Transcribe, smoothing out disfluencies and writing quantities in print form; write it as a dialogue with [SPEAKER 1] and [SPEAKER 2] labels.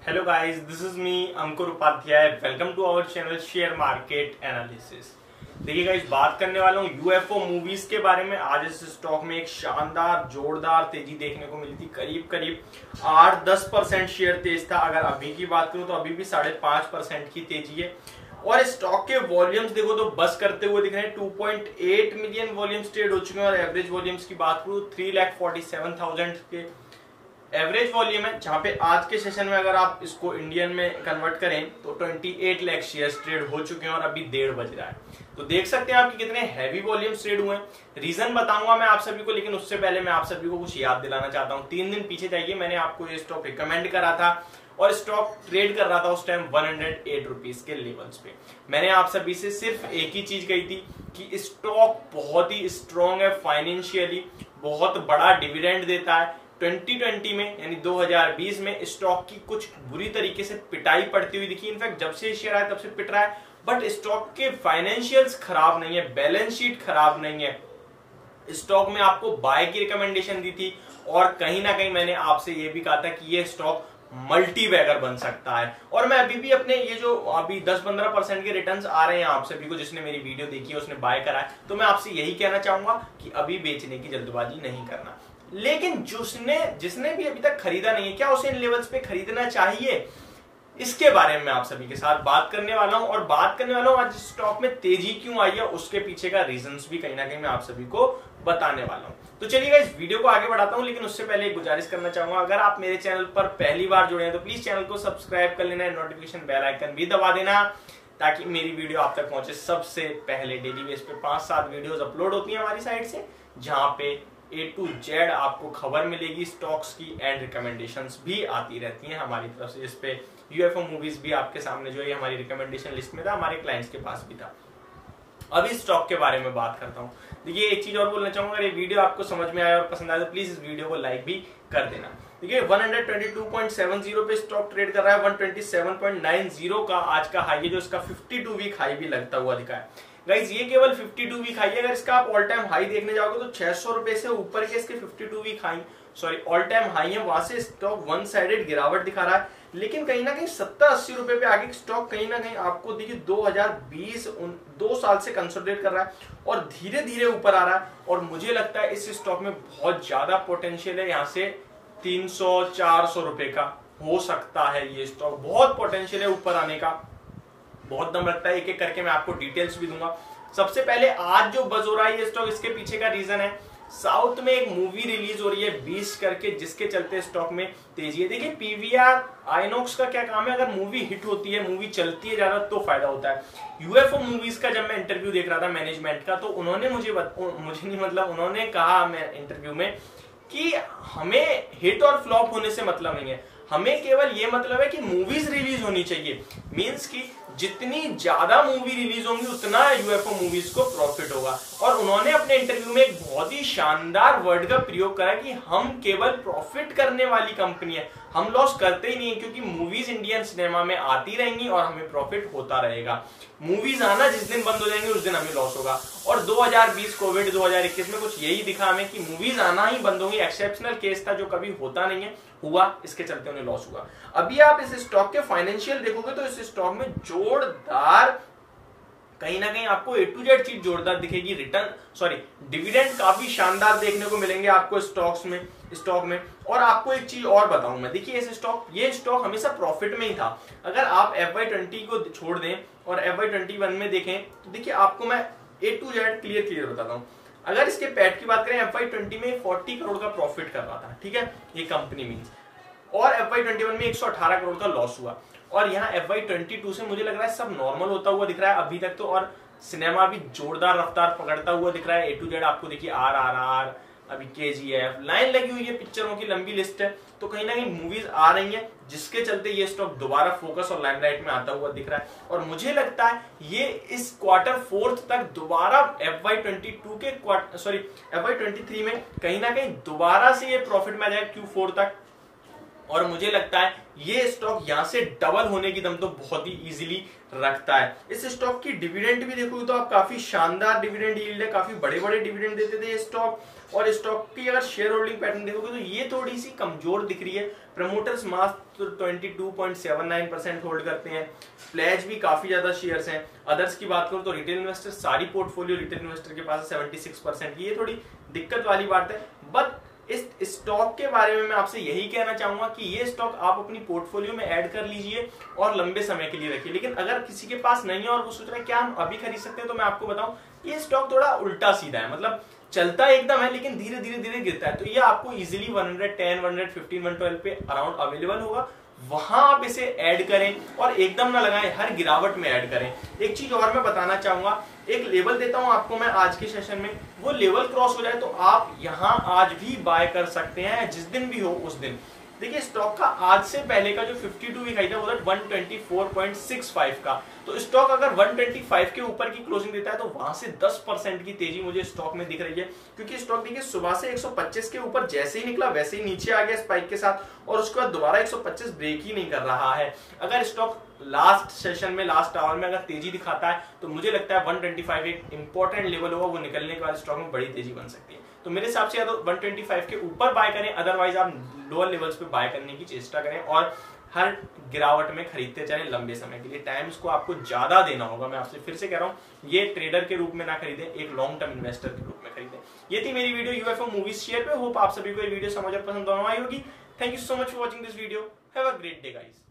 [SPEAKER 1] Hello guys, this is me Ankur Upadhyay. Welcome to our channel share market analysis. देखिए guys, बात करने वाला हूँ यूएफओ मूवीज के बारे में। आज इस स्टॉक में एक शानदार जोरदार तेजी देखने को मिली थी। करीब करीब 8-10% शेयर तेज था। अगर अभी की बात करूं तो अभी भी 5.5% की तेजी है। और स्टॉक के वॉल्यूम्स देखो तो बस करते हुए दिख रहे हैं। 2.8 मिलियन वॉल्यूम्स ट्रेड हो चुके हैं। और एवरेज वॉल्यूम्स की बात करूं 3,47,000 के एवरेज वॉल्यूम है, जहां पे आज के सेशन में अगर आप इसको इंडियन में कन्वर्ट करें तो 28 लाख शेयर्स ट्रेड हो चुके हैं और अभी 1:30 बज रहा है। तो देख सकते हैं आपकी कितने हैवी वॉल्यूम्स ट्रेड हुए हैं। रीजन बताऊंगा मैं आप सभी को, लेकिन उससे पहले मैं आप सभी को कुछ याद दिलाना चाहता हूं। 3 दिन पीछे जाइए, मैंने आपको ये स्टॉक रिकमेंड करा था और स्टॉक ट्रेड कर रहा था उस टाइम 108 रुपीज के लेवल्स पे। मैंने आप सभी से सिर्फ एक ही चीज कही थी कि स्टॉक बहुत ही स्ट्रॉन्ग है, फाइनेंशियली बहुत बड़ा डिविडेंड देता है। 2020 में यानी 2020 में स्टॉक की कुछ बुरी तरीके से पिटाई पड़ती हुई दिखी। इनफैक्ट जब से शेयर आया तब से पिट रहा है, बट स्टॉक के फाइनेंशियल्स खराब नहीं है, बैलेंस शीट खराब नहीं है। स्टॉक में आपको बाय की रिकमेंडेशन दी थी और कहीं ना कहीं मैंने आपसे यह भी कहा था कि यह स्टॉक मल्टी बैगर बन सकता है। और मैं अभी भी अपने ये जो अभी 10-15% के रिटर्न्स आ रहे हैं आप सभी को, जिसने मेरी वीडियो देखी है उसने बाय करा है, तो मैं आपसे यही कहना चाहूंगा कि अभी बेचने की जल्दबाजी नहीं करना। लेकिन जिसने भी अभी तक खरीदा नहीं है, क्या उसे इन लेवल्स पे खरीदना चाहिए, इसके बारे में आप सभी के साथ बात करने वाला हूं। और बात करने वाला हूं आज स्टॉक में तेजी क्यों आई है, उसके पीछे का रीजंस भी कहीं ना कहीं मैं आप सभी को बताने वाला हूं। तो चलिए इस वीडियो को आगे बढ़ाता हूं, लेकिन उससे पहले एक गुजारिश करना चाहूंगा, अगर आप मेरे चैनल पर पहली बार जुड़े हैं तो प्लीज चैनल को सब्सक्राइब कर लेना है, नोटिफिकेशन बेल आइकन भी दबा देना ताकि मेरी वीडियो आप तक पहुंचे सबसे पहले। डेली बेस पे 5-7 वीडियोस अपलोड होती है हमारी साइट से, जहां पे A to Z आपको खबर मिलेगी स्टॉक्स की, एंड रिकमेंडेशंस भी आती रहती हैं हमारी तरफ से। इस पे यूएफओ मूवीज भी आपके सामने जो है हमारी रिकमेंडेशन लिस्ट में था, हमारे क्लाइंट्स के पास भी था। अभी स्टॉक के बारे में बात करता हूं। देखिए एक चीज और बोलना चाहूंगा, अगर ये वीडियो आपको समझ में आया और पसंद आया तो प्लीज इस वीडियो को लाइक भी कर देना। देखिए 122.70 पे स्टॉक ट्रेड कर रहा है। 127.90 का आज का हाई है, जो इसका 52 वीक हाई भी लगता हुआ दिखा है। गाइज ये केवल 52 वीक हाई है। अगर इसका आप ऑल टाइम हाई देखने जाओगे तो 600 रुपए से ऊपर के इसके 52 week high all time high है। वहां से स्टॉक वन साइडेड गिरावट दिखा रहा है, लेकिन कहीं ना कहीं 70-80 रुपए पे आगे स्टॉक कहीं ना कहीं आपको देखिए 2020 2 साल से कंसोलिडेट कर रहा है और धीरे धीरे ऊपर आ रहा है। और मुझे लगता है इस स्टॉक में बहुत ज्यादा पोटेंशियल है, यहाँ से 300-400 रुपए का हो सकता है। ये स्टॉक बहुत पोटेंशियल है ऊपर आने का, बहुत दम लगता है। एक एक करके मैं आपको डिटेल्स भी दूंगा। सबसे पहले आज जो बज हो रहा है ये स्टॉक, इसके पीछे का रीजन है साउथ में एक मूवी रिलीज हो रही है 20 करके, जिसके चलते स्टॉक में तेजी है। देखिए पीवीआर आइनॉक्स का क्या काम है, अगर मूवी हिट होती है, मूवी चलती है ज्यादा तो फायदा होता है। यूएफओ मूवीज का जब मैं इंटरव्यू देख रहा था मैनेजमेंट का, तो उन्होंने मुझे नहीं मतलब उन्होंने कहा मैं इंटरव्यू में कि हमें हिट और फ्लॉप होने से मतलब नहीं है, हमें केवल ये मतलब है कि मूवीज रिलीज होनी चाहिए। मींस की जितनी ज्यादा मूवी रिलीज होंगी उतना यूएफओ मूवीज को प्रॉफिट होगा। और उन्होंने अपने इंटरव्यू में एक बहुत ही शानदार वर्ड का प्रयोग करा कि हम केवल प्रॉफिट करने वाली कंपनी है, हम लॉस करते ही नहीं है, क्योंकि मूवीज इंडियन सिनेमा में आती रहेंगी और हमें प्रॉफिट होता रहेगा। मूवीज आना जिस दिन बंद हो जाएंगे उस दिन हमें लॉस होगा। और 2020 कोविड 2021 में कुछ यही दिखा हमें कि मूवीज आना ही बंद होंगी। एक्सेप्शनल केस था जो कभी होता नहीं है, हुआ, इसके चलते उन्हें लॉस हुआ। अभी आप इस स्टॉक के फाइनेंशियल देखोगे तो इस स्टॉक में जोरदार कहीं ना कहीं आपको A to Z चीज जोरदार दिखेगी। डिविडेंड काफी शानदार देखने को मिलेंगे आपको स्टॉक में। और आपको एक चीज और बताऊं मैं, देखिए ये स्टॉक हमेशा प्रॉफिट में ही था। अगर आप FY20 को छोड़ दें और FY21 में देखें तो देखिए आपको मैं A to Z क्लियर बताता हूं। अगर इसके पैट की बात करें, FY20 में 40 करोड़ का प्रॉफिट कर रहा था, ठीक है, ये कंपनी मींस, और FY21 में 118 करोड़ का लॉस हुआ। और यहाँ FY22 से मुझे लग रहा है सब नॉर्मल होता हुआ दिख रहा है अभी तक तो। और सिनेमा भी जोरदार रफ्तार पकड़ता हुआ दिख रहा है। A to Z आपको देखिए RRR, अभी KGF, लाइन लगी हुई है, पिक्चरों की लंबी लिस्ट है। तो कहीं ना कहीं मूवीज आ रही है, जिसके चलते ये स्टॉक दोबारा फोकस और लाइमलाइट में आता हुआ दिख रहा है। और मुझे लगता है ये इस क्वार्टर 4 तक दोबारा FY23 में कहीं ना कहीं दोबारा से ये प्रॉफिट में आ जाएगा Q4 तक। और मुझे लगता है ये स्टॉक यहां से डबल होने की दम तो बहुत ही इजीली रखता है। इस स्टॉक की डिविडेंड भी देखोगे तो आप काफी शानदार डिविडेंड यील्ड है, काफी बड़े बड़े डिविडेंड देते थे ये स्टॉक। और स्टॉक की अगर शेयर होल्डिंग पैटर्न देखोगे तो ये थोड़ी सी कमजोर दिख रही है। प्रमोटर्स मात्र 22.79% होल्ड करते हैं, प्लेज भी काफी ज्यादा शेयर्स हैं। अदर्स की बात करूं तो रिटेल इन्वेस्टर, सारी पोर्टफोलियो रिटेल इन्वेस्टर के पास 76% की, ये थोड़ी दिक्कत वाली बात है। बट इस स्टॉक के बारे में मैं आपसे यही कहना चाहूंगा कि ये स्टॉक आप अपनी पोर्टफोलियो में ऐड कर लीजिए और लंबे समय के लिए रखिए। लेकिन अगर किसी के पास नहीं है और वो सोच रहा है क्या हम अभी खरीद सकते हैं, तो मैं आपको बताऊं ये स्टॉक थोड़ा उल्टा सीधा है। मतलब चलता एकदम है लेकिन धीरे धीरे धीरे गिरता है। तो ये आपको इजीली 110, 115, 112 पे अराउंड अवेलेबल होगा, वहां आप इसे ऐड करें और एकदम ना लगाएं, हर गिरावट में ऐड करें। एक चीज और मैं बताना चाहूंगा, एक लेवल देता हूं आपको मैं आज के सेशन में, वो लेवल क्रॉस हो जाए तो आप यहां आज भी बाय कर सकते हैं, जिस दिन भी हो उस दिन। देखिए स्टॉक का आज से पहले का जो 52 वीक हाई था वो था 124.65 का। तो स्टॉक अगर 125 के ऊपर की क्लोजिंग देता है तो वहां से 10% की तेजी मुझे स्टॉक में दिख रही है। क्योंकि स्टॉक देखिए सुबह से 125 के ऊपर जैसे ही निकला वैसे ही नीचे आ गया स्पाइक के साथ, और उसके बाद दोबारा 125 ब्रेक ही नहीं कर रहा है। अगर स्टॉक लास्ट सेशन में, लास्ट आवर में अगर तेजी दिखाता है तो मुझे लगता है 125 एक इंपॉर्टेंट लेवल होगा, वो निकलने के बाद स्टॉक में बड़ी तेजी बन सकती है। तो मेरे हिसाब से या तो 125 के ऊपर बाय करें, अदरवाइज आप लोअर लेवल्स पे बाय करने की चेष्टा करें और हर गिरावट में खरीदते चलें लंबे समय के लिए। टाइम्स को आपको ज्यादा देना होगा, मैं आपसे फिर से कह रहा हूं, ये ट्रेडर के रूप में ना खरीदें, एक लॉन्ग टर्म इन्वेस्टर के रूप में खरीदें। ये थी मेरी वीडियो यूएफओ मूवीज शेयर पे। होप आप सभी को ये वीडियो समझ और पसंद आई होगी। Thank you so much for watching this video. Have a great day guys.